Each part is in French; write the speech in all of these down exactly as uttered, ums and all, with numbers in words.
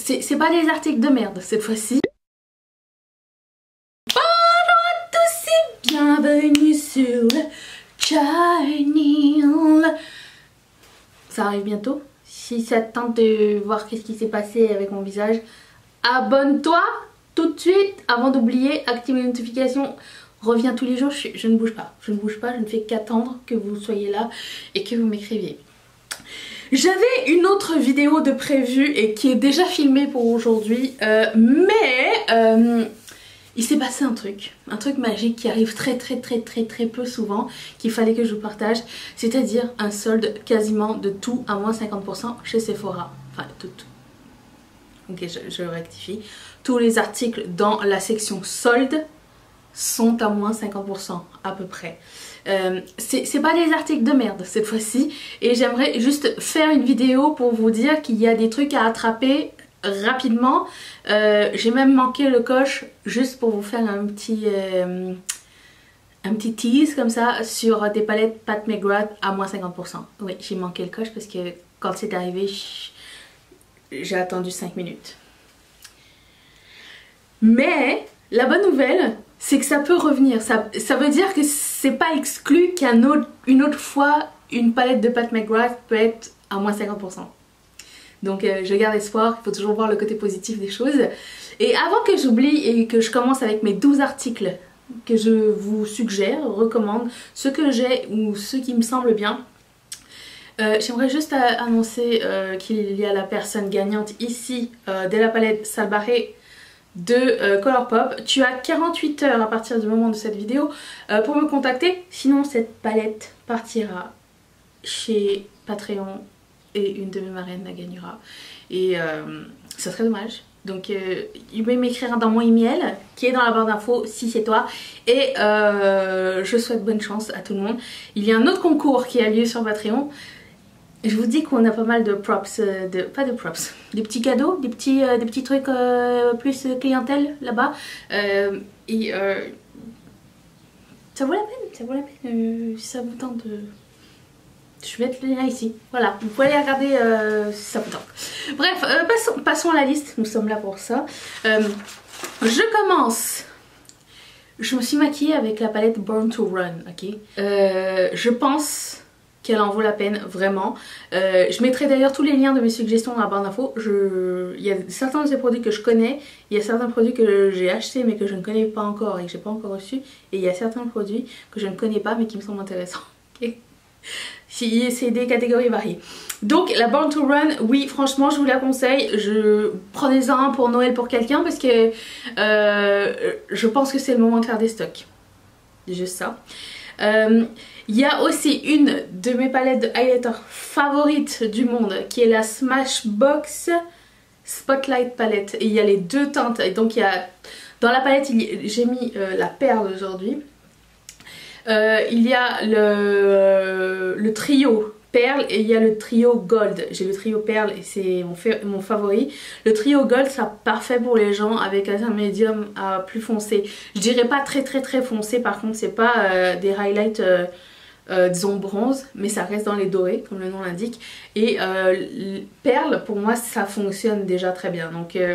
c'est pas des articles de merde cette fois-ci. Bonjour à tous et bienvenue sur le channel. Ça arrive bientôt. Si ça te tente de voir qu'est-ce qui s'est passé avec mon visage, abonne-toi tout de suite avant d'oublier, active les notifications. Reviens tous les jours, je, je ne bouge pas. Je ne bouge pas, je ne fais qu'attendre que vous soyez là et que vous m'écriviez. J'avais une autre vidéo de prévue et qui est déjà filmée pour aujourd'hui, euh, mais euh, il s'est passé un truc, un truc magique qui arrive très très très très très peu souvent, qu'il fallait que je vous partage, c'est-à-dire un solde quasiment de tout à moins cinquante pour cent chez Sephora, enfin tout, tout. Ok, je, je rectifie, tous les articles dans la section solde sont à moins cinquante pour cent à peu près. Euh, c'est pas des articles de merde cette fois-ci et j'aimerais juste faire une vidéo pour vous dire qu'il y a des trucs à attraper rapidement. Euh, j'ai même manqué le coche juste pour vous faire un petit euh, un petit tease comme ça sur des palettes Pat McGrath à moins cinquante pour cent. Oui, j'ai manqué le coche parce que quand c'est arrivé j'ai attendu cinq minutes. Mais la bonne nouvelle, c'est que ça peut revenir. Ça, ça veut dire que c'est pas exclu qu'une autre, une autre fois, une palette de Pat McGrath peut être à moins cinquante pour cent. Donc euh, je garde espoir, il faut toujours voir le côté positif des choses. Et avant que j'oublie et que je commence avec mes douze articles que je vous suggère, recommande, ceux que j'ai ou ceux qui me semblent bien, euh, j'aimerais juste annoncer euh, qu'il y a la personne gagnante ici euh, de la palette Salbaré de euh, Colourpop. Tu as quarante-huit heures à partir du moment de cette vidéo euh, pour me contacter, sinon cette palette partira chez Patreon et une de mes marraines la gagnera et euh, ça serait dommage. Donc euh, il va m'écrire dans mon email qui est dans la barre d'infos si c'est toi et euh, je souhaite bonne chance à tout le monde. Il y a un autre concours qui a lieu sur Patreon. Je vous dis qu'on a pas mal de props, de, pas de props, des petits cadeaux, des petits, euh, des petits trucs euh, plus clientèle là-bas. Euh, et euh, ça vaut la peine, ça vaut la peine. Euh, si ça vous tente, euh, je vais mettre le lien ici. Voilà, vous pouvez aller regarder euh, si ça vous tente. Bref, euh, passons, passons à la liste, nous sommes là pour ça. Euh, je commence. Je me suis maquillée avec la palette Born to Run, ok. Euh, je pense qu'elle en vaut la peine, vraiment. Euh, je mettrai d'ailleurs tous les liens de mes suggestions dans la barre d'infos. Je... Il y a certains de ces produits que je connais, il y a certains produits que j'ai achetés mais que je ne connais pas encore et que j'ai pas encore reçus, et il y a certains produits que je ne connais pas mais qui me semblent intéressants. Okay. C'est des catégories variées. Donc la Born to Run, oui franchement je vous la conseille. Je... Prenez-en un pour Noël pour quelqu'un parce que euh, je pense que c'est le moment de faire des stocks. Juste ça. Il euh, y a aussi une de mes palettes de highlighter favorites du monde qui est la Smashbox Spotlight Palette. Et il y a les deux teintes. Et donc il y a dans la palette j'ai mis euh, la perle aujourd'hui. Euh, il y a le, euh, le trio perle et il y a le trio gold. J'ai le trio perle et c'est mon, mon favori. Le trio gold c'est parfait pour les gens avec un médium à plus foncé. Je dirais pas très très très foncé, par contre c'est pas euh, des highlights euh, euh, disons bronze, mais ça reste dans les dorés comme le nom l'indique. Et euh, perle pour moi ça fonctionne déjà très bien. Donc euh,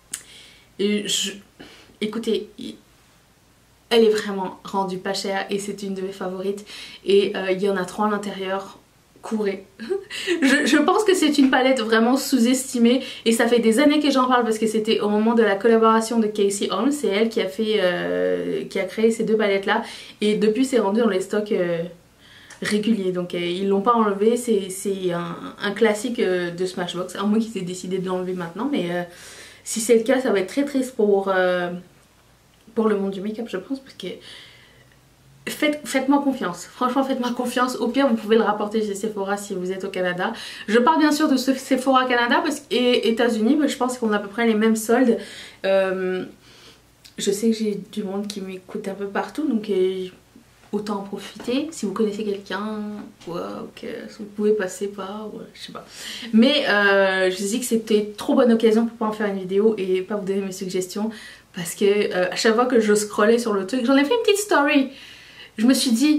je... écoutez, elle est vraiment rendue pas chère et c'est une de mes favorites. Et euh, il y en a trois à l'intérieur. Courez. je, je pense que c'est une palette vraiment sous-estimée et ça fait des années que j'en parle parce que c'était au moment de la collaboration de Casey Holmes. C'est elle qui a fait, euh, qui a créé ces deux palettes là et depuis c'est rendu dans les stocks euh, réguliers. Donc euh, ils l'ont pas enlevé, c'est un, un classique euh, de Smashbox, à moins qu'ils aient décidé de l'enlever maintenant, mais euh, si c'est le cas ça va être très triste pour, euh, pour le monde du make-up je pense, parce que Faites, faites-moi confiance, franchement faites-moi confiance, au pire vous pouvez le rapporter chez Sephora si vous êtes au Canada. Je parle bien sûr de ce Sephora Canada parce que, et États-Unis, je pense qu'on a à peu près les mêmes soldes. Euh, je sais que j'ai du monde qui m'écoute un peu partout, donc euh, autant en profiter. Si vous connaissez quelqu'un, ouais, ok, vous pouvez passer par, ouais, je sais pas. Mais euh, je dis que c'était trop bonne occasion pour pas en faire une vidéo et pas vous donner mes suggestions parce que euh, à chaque fois que je scrollais sur le truc, j'en ai fait une petite story. Je me suis dit,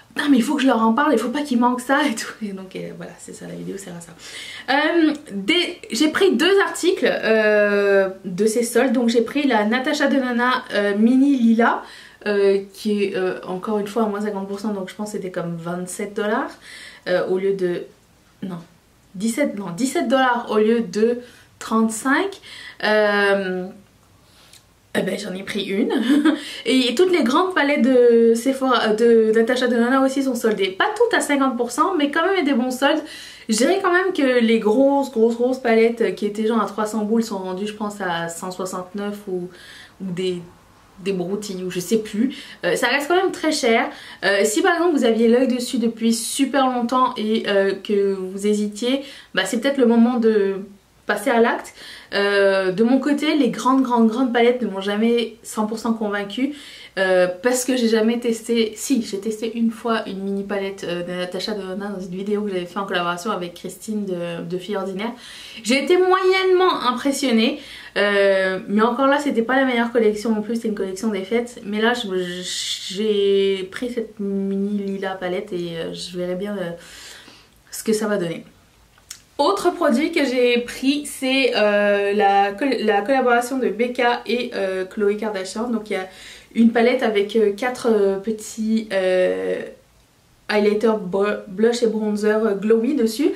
ah mais il faut que je leur en parle, il faut pas qu'il manque ça et tout. Et donc euh, voilà, c'est ça, la vidéo sert à ça. Euh, j'ai pris deux articles euh, de ces soldes. Donc j'ai pris la Natasha Denona euh, mini lila euh, qui est euh, encore une fois à moins cinquante pour cent, donc je pense que c'était comme vingt-sept dollars euh, au lieu de... non, dix-sept, non, dix-sept dollars au lieu de trente-cinq. Euh, Eh ben, j'en ai pris une. Et toutes les grandes palettes de Sephora, de Natasha Denona aussi sont soldées. Pas toutes à cinquante pour cent, mais quand même des bons soldes. Je dirais quand même que les grosses, grosses, grosses palettes qui étaient genre à trois cents boules sont rendues, je pense, à cent soixante-neuf ou, ou des, des broutilles ou je sais plus. Euh, ça reste quand même très cher. Euh, si par exemple vous aviez l'œil dessus depuis super longtemps et euh, que vous hésitiez, bah, c'est peut-être le moment de passer à l'acte. Euh, de mon côté, les grandes grandes grandes palettes ne m'ont jamais cent pour cent convaincue euh, parce que j'ai jamais testé, si j'ai testé une fois une mini palette euh, de Natasha Denona dans une vidéo que j'avais fait en collaboration avec Christine de, de Filles Ordinaires. J'ai été moyennement impressionnée, euh, mais encore là c'était pas la meilleure collection non plus, c'était une collection des fêtes, mais là j'ai pris cette mini lila palette et euh, je verrai bien euh, ce que ça va donner. Autre produit que j'ai pris, c'est euh, la, la collaboration de Becca et euh, Khloé Kardashian. Donc il y a une palette avec euh, quatre euh, petits euh, highlighters, blush et bronzer euh, glowy dessus.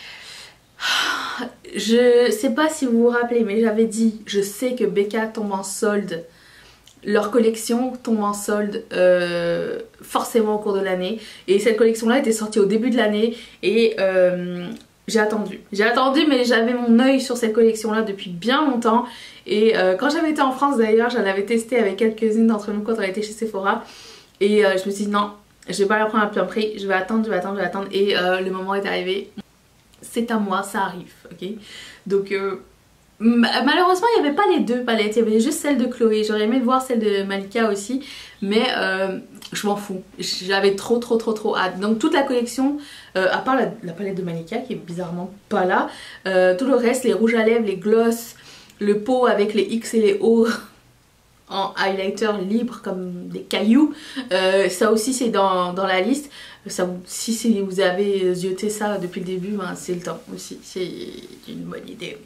Je sais pas si vous vous rappelez, mais j'avais dit, je sais que Becca tombe en solde. Leur collection tombe en solde euh, forcément au cours de l'année. Et cette collection-là était sortie au début de l'année et... Euh, J'ai attendu, j'ai attendu mais j'avais mon œil sur cette collection là depuis bien longtemps et euh, quand j'avais été en France d'ailleurs j'en avais testé avec quelques-unes d'entre nous quand on était chez Sephora et euh, je me suis dit non, je vais pas la prendre à plein prix, je vais attendre, je vais attendre, je vais attendre et euh, le moment est arrivé, c'est à moi, ça arrive, ok. Donc euh, malheureusement il n'y avait pas les deux palettes, il y avait juste celle de Khloé, j'aurais aimé voir celle de Malika aussi mais euh, je m'en fous, j'avais trop trop trop trop hâte. Donc toute la collection, euh, à part la, la palette de Malika qui est bizarrement pas là, euh, tout le reste, les rouges à lèvres, les gloss, le pot avec les X et les O en highlighter libre comme des cailloux, euh, ça aussi c'est dans, dans la liste. Ça, si, si vous avez zioté ça depuis le début, ben, c'est le temps aussi, c'est une bonne idée.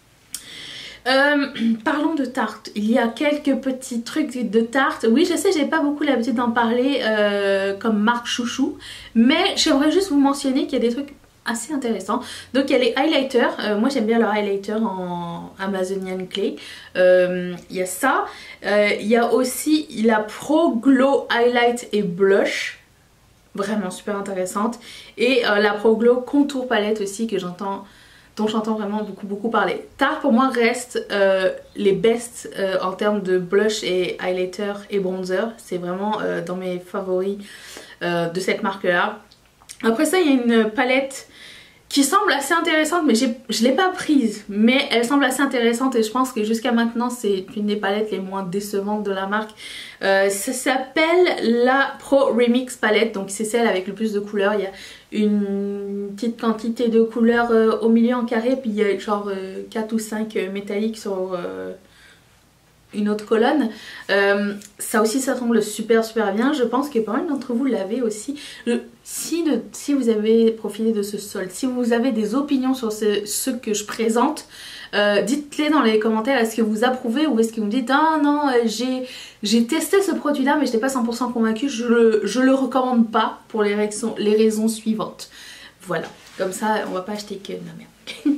Euh, parlons de tarte. Il y a quelques petits trucs de tarte. Oui, je sais, j'ai pas beaucoup l'habitude d'en parler euh, comme marque chouchou, mais j'aimerais juste vous mentionner qu'il y a des trucs assez intéressants. Donc il y a les highlighters. Euh, moi j'aime bien leur highlighter en Amazonian Clay. Euh, il y a ça. Euh, il y a aussi la Pro Glow Highlight et Blush. Vraiment super intéressante. Et euh, la Pro Glow Contour Palette aussi que j'entends... dont j'entends vraiment beaucoup beaucoup parler. Tarte pour moi reste euh, les best euh, en termes de blush et highlighter et bronzer. C'est vraiment euh, dans mes favoris euh, de cette marque là. Après ça il y a une palette qui semble assez intéressante mais je ne l'ai pas prise. Mais elle semble assez intéressante et je pense que jusqu'à maintenant c'est une des palettes les moins décevantes de la marque. Euh, ça s'appelle la Pro Remix palette, donc c'est celle avec le plus de couleurs. Il y a une petite quantité de couleurs euh, au milieu en carré, puis il y a genre euh, quatre ou cinq euh, métalliques sur euh, une autre colonne. Euh, ça aussi ça semble super super bien. Je pense que pas mal d'entre vous l'avez aussi. Je, si, de, si vous avez profité de ce solde, si vous avez des opinions sur ce, ce que je présente, Euh, dites-les dans les commentaires, est-ce que vous approuvez ou est-ce que vous me dites ah non euh, j'ai testé ce produit là mais je n'étais pas cent pour cent convaincue, je le, je le recommande pas pour les raisons, les raisons suivantes. Voilà, comme ça on va pas acheter que non merde.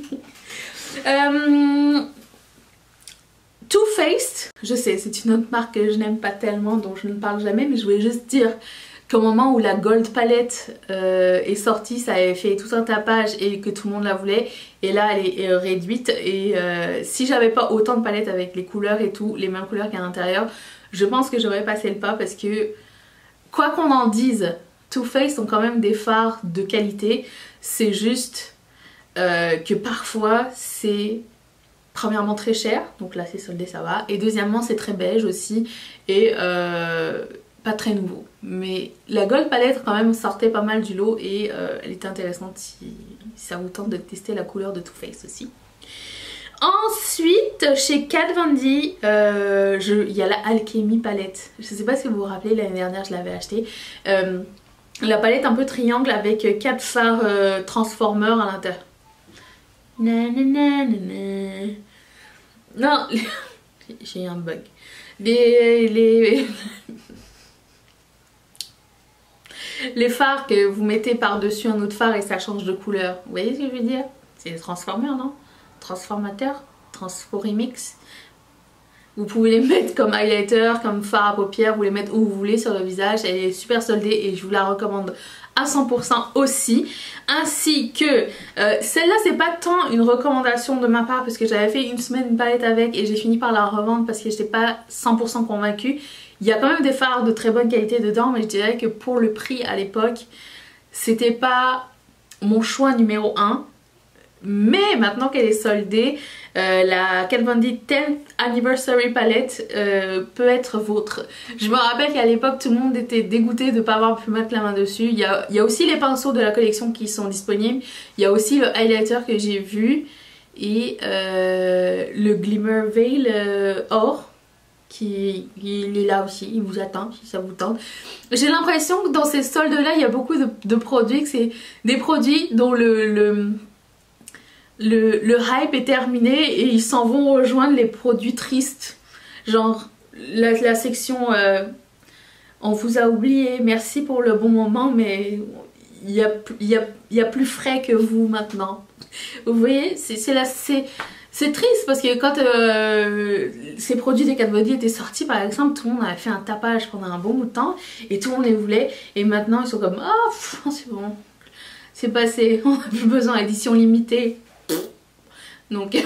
euh, Too Faced, je sais c'est une autre marque que je n'aime pas tellement dont je ne parle jamais, mais je voulais juste dire qu'au moment où la Gold Palette euh, est sortie, ça avait fait tout un tapage et que tout le monde la voulait. Et là, elle est euh, réduite. Et euh, si j'avais pas autant de palettes avec les couleurs et tout, les mêmes couleurs qu'à l'intérieur, je pense que j'aurais passé le pas parce que, quoi qu'on en dise, Too Faced ont quand même des fards de qualité. C'est juste euh, que parfois, c'est premièrement très cher. Donc là, c'est soldé, ça va. Et deuxièmement, c'est très beige aussi. Et... Euh, pas très nouveau, mais la Gold Palette quand même sortait pas mal du lot et euh, elle était intéressante si, si ça vous tente de tester la couleur de Too Faced aussi. Ensuite chez Kat Von D, euh, il y a la Alchemy Palette. Je sais pas si vous vous rappelez, l'année dernière je l'avais acheté. Euh, La palette un peu triangle avec quatre fards euh, Transformers à l'intérieur. Non, j'ai un bug. Les, les, les fards que vous mettez par-dessus un autre phare et ça change de couleur. Vous voyez ce que je veux dire? C'est des Transformers, non? Transformateurs, Transformix. Vous pouvez les mettre comme highlighter, comme fard à paupières, vous les mettre où vous voulez sur le visage. Elle est super soldée et je vous la recommande à cent pour cent aussi. Ainsi que euh, celle-là, c'est pas tant une recommandation de ma part parce que j'avais fait une semaine une palette avec et j'ai fini par la revendre parce que j'étais pas cent pour cent convaincue. Il y a quand même des fards de très bonne qualité dedans, mais je dirais que pour le prix à l'époque, c'était pas mon choix numéro un. Mais maintenant qu'elle est soldée, euh, la Kat Von D tenth Anniversary Palette euh, peut être vôtre. Je me rappelle qu'à l'époque tout le monde était dégoûté de ne pas avoir pu mettre la main dessus. Il y a, il y a aussi les pinceaux de la collection qui sont disponibles. Il y a aussi le highlighter que j'ai vu et euh, le Glimmer Veil euh, or. Qui, il est là aussi, il vous attend si ça vous tente. J'ai l'impression que dans ces soldes là il y a beaucoup de, de produits, que c'est des produits dont le... le Le, le hype est terminé et ils s'en vont rejoindre les produits tristes. Genre la, la section euh, on vous a oublié, merci pour le bon moment, mais il y a, y a, y a plus frais que vous maintenant. Vous voyez, c'est là, c'est c'est triste parce que quand euh, ces produits de Kat Von D étaient sortis par exemple, tout le monde avait fait un tapage pendant un bon bout de temps et tout le monde les voulait et maintenant ils sont comme oh c'est bon, c'est passé, on n'a plus besoin d'édition limitée. Donc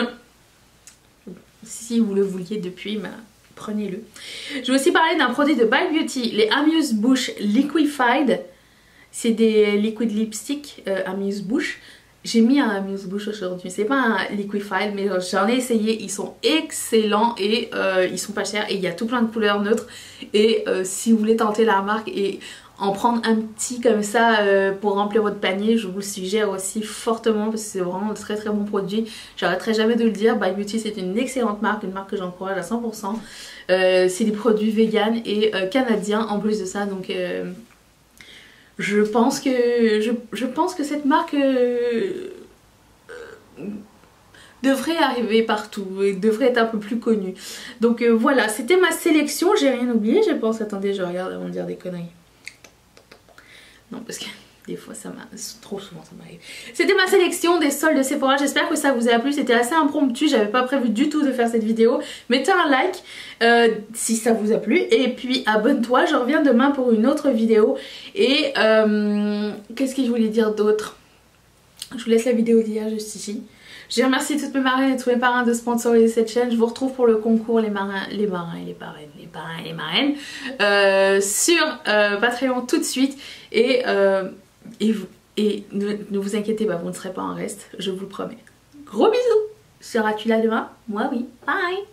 si vous le vouliez depuis, bah, prenez-le. Je vais aussi parler d'un produit de Bite Beauty, les Amuse Bouche Liquefied. C'est des liquid lipstick euh, Amuse Bouche. J'ai mis un Amuse Bouche aujourd'hui, c'est pas un Liquefied mais j'en ai essayé, ils sont excellents et euh, ils sont pas chers et il y a tout plein de couleurs neutres. Et euh, si vous voulez tenter la marque et en prendre un petit comme ça euh, pour remplir votre panier, je vous le suggère aussi fortement parce que c'est vraiment un très très bon produit. J'arrêterai jamais de le dire, Bite Beauty c'est une excellente marque, une marque que j'encourage à cent pour cent. Euh, c'est des produits vegan et euh, canadiens en plus de ça, donc euh, je pense que je, je pense que cette marque euh, euh, devrait arriver partout et devrait être un peu plus connue. Donc euh, voilà, c'était ma sélection, j'ai rien oublié je pense. Attendez, je regarde avant de dire des conneries. Non, parce que des fois ça m'a... trop souvent ça m'arrive. C'était ma sélection des soldes de Sephora. J'espère que ça vous a plu. C'était assez impromptu. J'avais pas prévu du tout de faire cette vidéo. Mettez un like euh, si ça vous a plu. Et puis abonne-toi. Je reviens demain pour une autre vidéo. Et euh, qu'est-ce que je voulais dire d'autre? Je vous laisse la vidéo d'hier juste ici. Je remercie toutes mes marraines et tous mes parrains de sponsoriser cette chaîne. Je vous retrouve pour le concours les marins, les marins et les parraines, les parrains et les marraines euh, sur euh, Patreon tout de suite. Et, euh, et, vous, et ne, ne vous inquiétez pas, vous ne serez pas en reste, je vous le promets. Gros bisous. Seras-tu là demain? Moi oui. Bye.